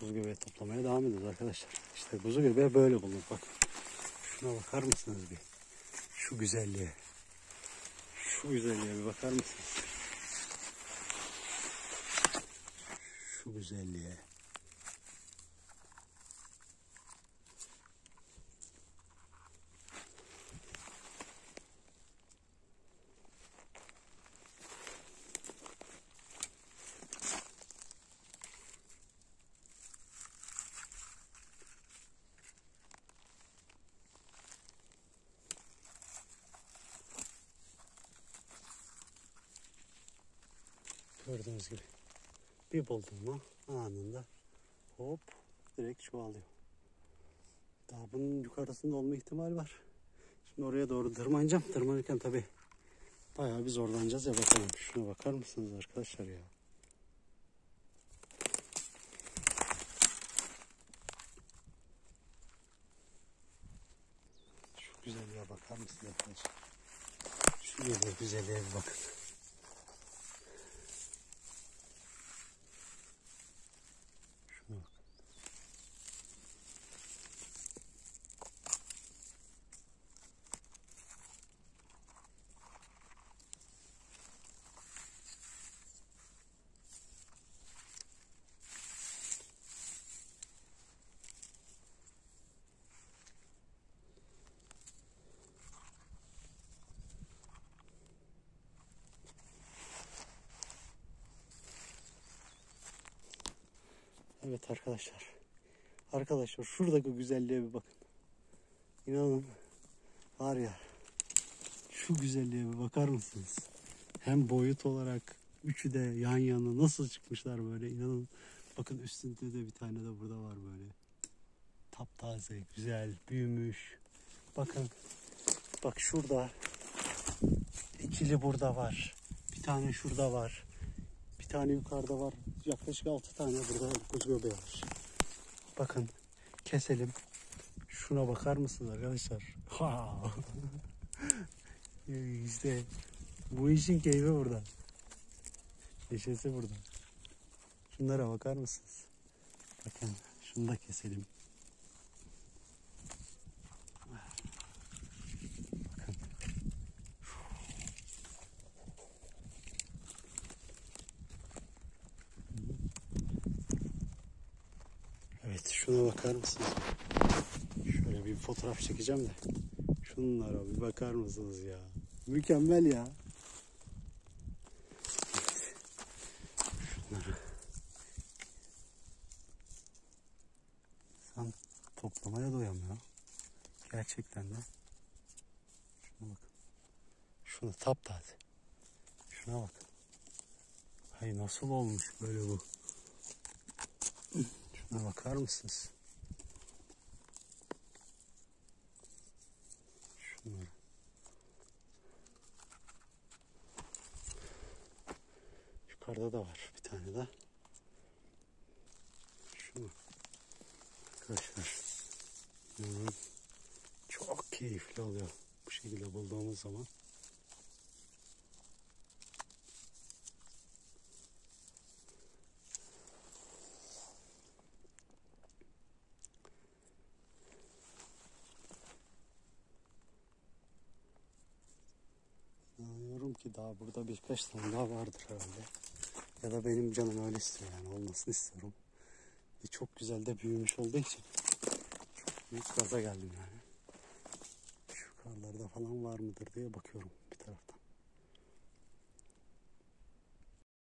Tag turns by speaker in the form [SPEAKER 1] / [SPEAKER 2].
[SPEAKER 1] Buz göbeği toplamaya devam ediyoruz arkadaşlar. İşte buz göbeği böyle bulunur. Bak. Şuna bakar mısınız bir? Şu güzelliğe. Şu güzelliğe bir bakar mısınız? Şu güzelliğe. Gördüğünüz gibi bir buldum mu anında hop direkt çoğalıyor. Daha bunun yukarısında olma ihtimali var. Şimdi oraya doğru tırmanacağım. Tırmanırken tabi bayağı bir zorlanacağız ya, bakalım. Şuna bakar mısınız arkadaşlar ya? Şu güzelliğe bakar mısınız arkadaşlar? Şu güzelliğe bir bakın. Şuna bak. Evet arkadaşlar. Arkadaşlar şuradaki güzelliğe bir bakın. İnanın var ya, şu güzelliğe bir bakar mısınız? Hem boyut olarak üçü de yan yana nasıl çıkmışlar böyle, inanın. Bakın üstünde de bir tane de burada var böyle. Taptaze, güzel, büyümüş. Bakın. Bak şurada. İkili burada var. Bir tane şurada var. Bir tane yukarıda var. Yaklaşık 6 tane burada buz göbeği var. Bakın keselim. Şuna bakar mısınız arkadaşlar? Ha. İşte bu işin keyfi burada. Neşesi burada. Şunlara bakar mısınız? Bakın şunu da keselim. Bakın. Evet, şuna bakar mısınız? Şöyle bir fotoğraf çekeceğim de. Şunlara bir bakar mısınız ya? Mükemmel ya. Şunları. İnsan toplamaya doyamıyor. Gerçekten de. Şuna bakın. Şuna taptaze. Şuna bakın. Hay nasıl olmuş böyle bu? Şuna bakar mısınız? Şunları. Yukarıda da var bir tane daha. Şunu. Arkadaşlar. Çok keyifli oluyor bu şekilde bulduğumuz zaman. Anlıyorum ki daha burada birkaç tane daha vardır herhalde. Ya da benim canım öyle istiyor, yani olmasını istiyorum. Ve çok güzel de büyümüş olduğu için çok büyük gaza geldim yani. Şu yukarılarda falan var mıdır diye bakıyorum.